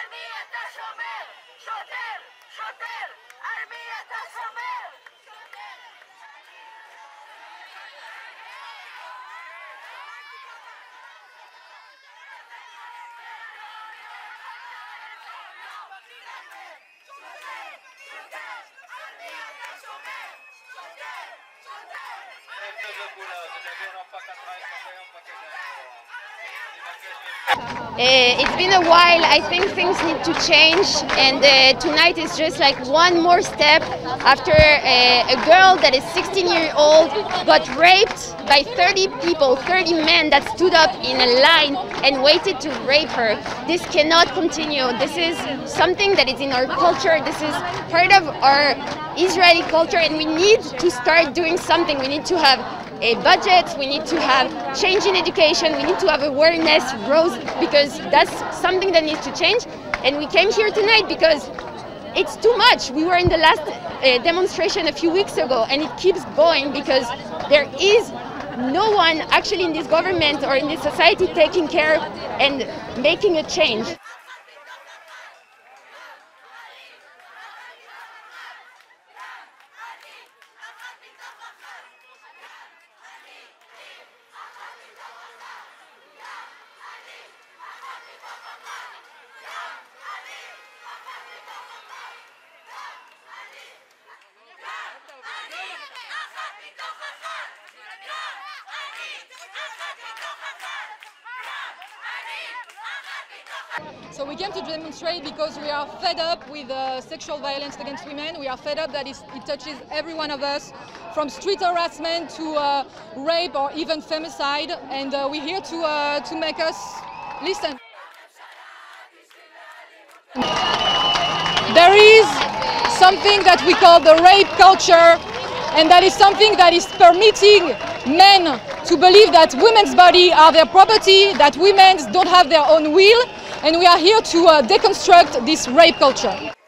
It's been a while. I think things need to change, and tonight is just like one more step after a girl that is 16 years old got raped by 30 people, 30 men that stood up in a line and waited to rape her. This cannot continue. This is something that is in our culture. This is part of our Israeli culture, and we need to start doing something. We need to have a budget, we need to have change in education, we need to have awareness growth, because that's something that needs to change. And we came here tonight because it's too much. We were in the last demonstration a few weeks ago, and it keeps going because there is no one actually in this government or in this society taking care and making a change. So we came to demonstrate because we are fed up with sexual violence against women. We are fed up that it touches every one of us, from street harassment to rape or even femicide, and we're here to make us listen. There is something that we call the rape culture, and that is something that is permitting men to believe that women's bodies are their property, that women don't have their own will, and we are here to deconstruct this rape culture.